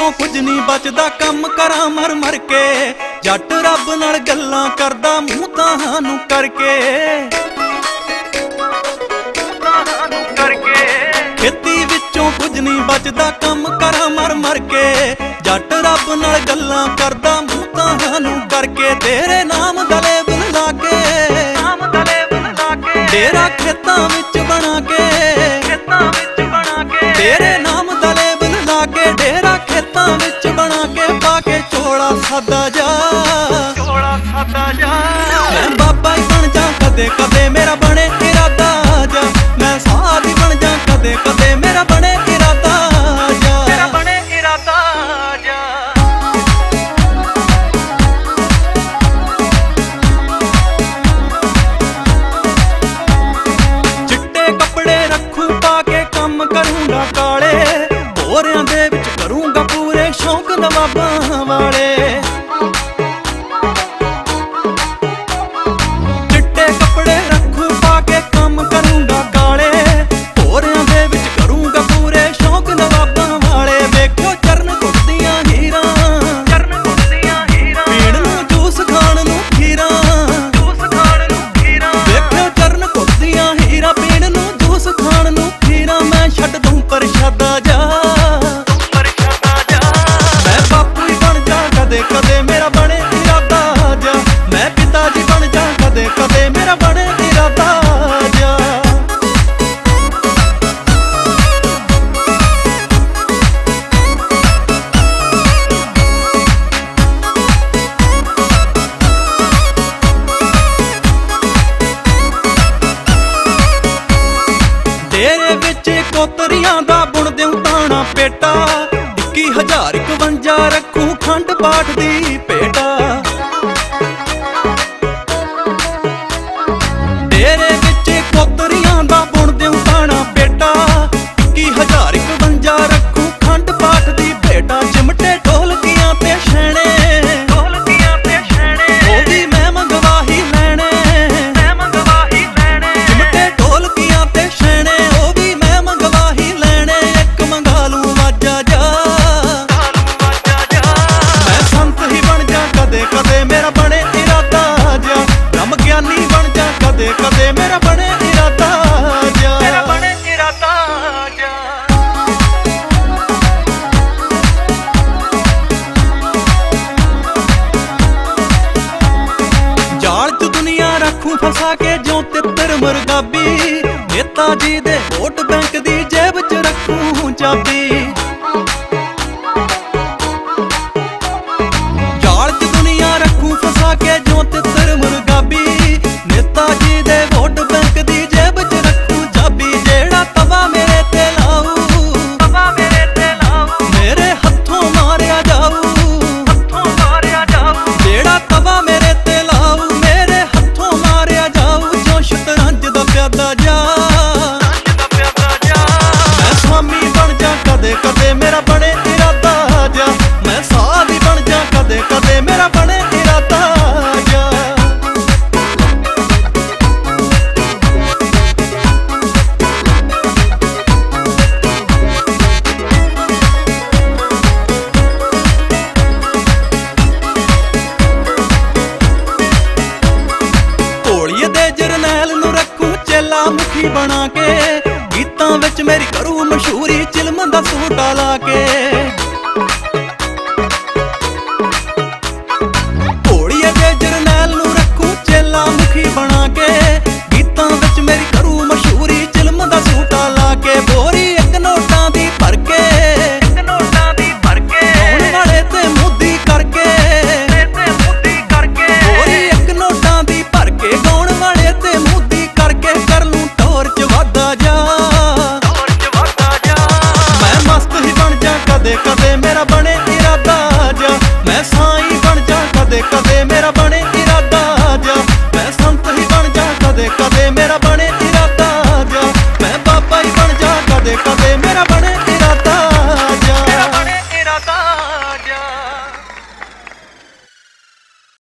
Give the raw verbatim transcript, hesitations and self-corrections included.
ਵਿੱਚੋਂ ਕੁਝ ਨਹੀਂ ਬਚਦਾ, ਕੰਮ ਕਰਾਂ ਮਰ ਮਰ ਕੇ। ਜੱਟ ਰੱਬ ਨਾਲ ਗੱਲਾਂ ਕਰਦਾ ਮੂੰਹ ਤਾਂ ਨੂੰ ਕਰਕੇ, ਖੇਤੀ ਵਿੱਚੋਂ ਕੁਝ ਨਹੀਂ ਬਚਦਾ, ਕੰਮ ਕਰਾਂ ਮਰ ਮਰ ਕੇ। ਜੱਟ ਰੱਬ ਨਾਲ ਗੱਲਾਂ ਕਰਦਾ ਮੂੰਹ ਤਾਂ ਨੂੰ ਕਰਕੇ। ਤੇਰੇ ਨਾਮ ਦਾ ਲੇਬਲ ਲਾ ਕੇ, ਨਾਮ ਦਾ ਲੇਬਲ ਲਾ ਕੇ, ਤੇਰਾ ਖੇਤਾਂ ਵਿੱਚ ਬਣਾ ਕੇ, ਖੇਤਾਂ ਵਿੱਚ ਬਣਾ ਕੇ। ਤੇਰੇ ਨਾਮ ਦਾ ਲੇਬਲ ਲਾ ਕੇ, ਡੇਰਾ ਖੇਤਾਂ ਵਿੱਚ ਬਣਾ ਕੇ। ਪਾ ਕੇ ਚੋਲਾ ਸਾਦਾ ਜਾ, ਚੋਲਾ ਸਾਦਾ ਜਾ। ਮੈਂ ਬਾਬਾ ਹੀ ਬਣ ਜਾ ਕਦੇ ਕਦੇ, ਮੇਰਾ ਬਣੇ ਇਰਾਦਾ ਜਾ। ਮੈਂ ਸਾਧ ਹੀ ਬਣ ਜਾ ਕਦੇ ਕਦੇ, ਮੇਰਾ ਬਣੇ ਇਰਾਦਾ ਜਾ, ਮੇਰਾ ਬਣੇ ਇਰਾਦਾ ਜਾ। ਚਿੱਟੇ ਕੱਪੜੇ ਰੱਖੂ ਪਾ ਕੇ, ਕੰਮ ਕਰੂੰਗਾ ਕਾਲੇ। ਭੋਰਿਆਂ ਦੇ ਵਿੱਚ ਕਰੂੰਗਾ ਪੂਰੇ ਸ਼ੌਂਕ ਨਵਾਬਾਂ ਵਾਲੇ। ਚਿੱਟੇ ਕੱਪੜੇ ਰੱਖੂ ਪਾ ਕੇ, ਕੰਮ ਕਰੂੰਗਾ ਕਾਲੇ। ਭੋਰਿਆਂ ਦੇ ਵਿੱਚ ਕਰੂੰਗਾ ਪੂਰੇ ਸ਼ੌਂਕ ਨਵਾਬਾਂ ਵਾਲੇ। ਵੇਖਿਓ ਚਰਨ ਘੁੱਟਦੀਆਂ ਹੀਰਾਂ, ਚਰਨ ਘੁੱਟਦੀਆਂ ਹੀਰਾਂ। ਪੀਣ ਨੂੰ ਜੂਸ ਖਾਣ ਨੂੰ ਖੀਰਾਂ, ਜੂਸ ਖਾਣ ਨੂੰ ਖੀਰਾਂ। ਵੇਖਿਓ ਚਰਨ ਘੁੱਟਦੀਆਂ ਹੀਰਾਂ, ਪੀਣ ਨੂੰ ਜੂਸ ਖਾਣ ਨੂੰ ਖੀਰਾਂ। ਮੈਂ ਛੱਡ ਦੂੰ ਪ੍ਰਸ਼ਾਦਾ ਜਾ, ਕਦੇ ਕਦੇ ਮੇਰਾ ਬਣੇ ਇਰਾਦਾ ਜਾ। ਮੈਂ ਪਿਤਾ ਜੀ ਬਣ ਜਾ ਕਦੇ ਕਦੇ, ਮੇਰਾ ਬਣੇ ਇਰਾਦਾ ਜਾ। ਡੇਰੇ ਵਿੱਚ ਕੋਤਰੀਆਂ ਦਾ ਬੁਣ ਦਿਉ ਤਾਣਾ ਪੇਟਾ। ਇੱਕੀ ਹਜ਼ਾਰ ਇਕਵੰਜਾ ਰੱਖੂ ਖੰਡ ਪਾਠ ਦੀ ਭੇਟਾ। ਡੇਰੇ ਵਿੱਚ ਕੋਤਰੀਆਂ ਦਾ ਬੁਣ ਦਿਉ ਤਾਣਾ ਪੇਟਾ। ਇੱਕੀ ਹਜ਼ਾਰ ਇਕਵੰਜਾ ਰੱਖੂ ਖੰਡ ਪਾਠ ਦੀ ਭੇਟਾ। ਚਿਮਟੇ ਢੋਲਕੀਆਂ ਤੇ ਛੈਣੇ, ਢੋਲਕੀਆਂ ਤੇ ਛੈਣੇ। ਉਹ ਵੀ ਮੈਂ ਮੰਗਵਾ ਹੀ ਲੈਣੇ, ਮੈਂ ਮੰਗਵਾ ਹੀ ਲੈਣੇ। ਚਿਮਟੇ ਢੋਲਕੀਆਂ ਤੇ ਛੈਣੇ, ਉਹ ਵੀ ਮੈਂ ਮੰਗਵਾ ਹੀ ਲੈਣੇ। ਇੱਕ ਮੰਗਾ ਲੂੰ ਵਾਜਾ ਜਾ, ਕਦੇ ਕਦੇ ਮੇਰਾ ਬਣੇ ਇਰਾਦਾ ਜਾ। ਬ੍ਰਹਮ ਗਿਆਨੀ ਬਣ ਜਾ ਕਦੇ ਕਦੇ, ਮੇਰਾ ਬਣੇ ਇਰਾਦਾ ਜਾ, ਮੇਰਾ ਬਣੇ ਇਰਾਦਾ ਜਾ। ਜਾਲ ਚ ਦੁਨੀਆ ਰੱਖੂ ਫਸਾ ਕੇ, ਜਿਉਂ ਤਿੱਤਰ ਮੁਰਗਾਬੀ। ਨੇਤਾ ਜੀ ਦੇ ਵੋਟ ਬੈਂਕ ਦੀ ਜੇਬ ਚ ਰੱਖੂ ਚਾਬੀ। ਫਸਾ ਕੇ ਜਿਉਂ ਤਿੱਤਰ ਮੁਰਗਾਬੀ। ਨੇਤਾ ਜੀ ਦੇ ਵੋਟ ਬੈਂਕ ਦੀ ਜੇਬ ਚ ਰੱਖੂ ਚਾਬੀ। ਜਿਹੜਾ ਤਵਾ ਮੇਰੇ ਤੇ ਲਾਊ, ਤਵਾ ਮੇਰੇ ਤੇ ਲਾਊ, ਮੇਰੇ ਹੱਥੋਂ ਮਾਰਿਆ ਜਾਊ, ਹੱਥੋਂ ਮਾਰਿਆ ਜਾਊ। ਜਿਹੜਾ ਤਵਾ ਮੇਰੇ ਤੇ ਲਾਊ, ਮੇਰੇ ਹੱਥੋਂ ਮਾਰਿਆ ਜਾਊ। ਜੋ ਸ਼ਤਰੰਜ ਦਾ ਪਿਆਦਾ ਜਾ, ਮੈਂ ਸਵਾਮੀ ਬਣ ਜਾ ਕਦੇ ਕਦੇ, ਮੇਰਾ ਬਣੇ ਇਰਾਦਾ ਜਾ। ਮੈਂ ਸਾਧ ਹੀ ਬਣ ਜਾ ਕਦੇ ਕਦੇ, ਮੇਰਾ ਬਣੇ ਇਰਾਦਾ ਜਾ। ਢੋਲੀਏ ਦੇ ਜਰਨੈਲ ਨੂੰ ਰੱਖੂ ਚੇਲਾ ਮੁਖੀ ਬਣਾ ਕੇ। ਗੀਤਾਂ ਵਿੱਚ ਮੇਰੀ ਕਰੂ ਮਸ਼ਹੂਰੀ, ਚਿਲਮ ਦਾ ਸੂਟਾ ਲਾ ਕੇ। ਢੋਲੀਏ ਦੇ ਜਰਨੈਲ ਨੂੰ ਰੱਖੂ ਚੇਲਾ ਮੁਖੀ ਬਣਾ ਕੇ। ਗੀਤਾਂ ਵਿੱਚ ਮੇਰੀ ਕਰੂ ਮਸ਼ਹੂਰੀ, ਚਿਲਮ ਦਾ ਸੂਟਾ ਲਾ ਕੇ। ਬੋਰੀ ਇੱਕ ਨੋਟਾਂ ਦੀ ਭਰ ਕੇ, ਇੱਕ ਨੋਟਾਂ ਦੀ ਭਰ ਕੇ। ਗਾਉਣ ਵਾਲੇ ਤੇ ਮੋਦੀ ਕਰਕੇ, ਤੇ ਮੋਦੀ ਕਰਕੇ। ਬੋਰੀ ਇੱਕ ਨੋਟਾਂ ਦੀ ਭਰ ਕੇ, ਗਾਉਣ ਵਾਲੇ ਤੇ ਮੋਦੀ ਕਰਕੇ। ਕਰ ਲੂੰ ਟੌਰ ਚ ਵਾਧਾ ਜਾ, ਟੌਰ ਚ ਵਾਧਾ ਜਾ। ਮੈਂ ਮਸਤ ਹੀ ਬਣ ਜਾ ਕਦੇ ਕਦੇ, ਮੇਰਾ ਬਣੇ ਇਰਾਦਾ ਜਾ। ਮੈਂ ਸਾਈਂ ਬਣ ਜਾ ਕਦੇ ਕਦੇ, ਮੇਰਾ ਬਣੇ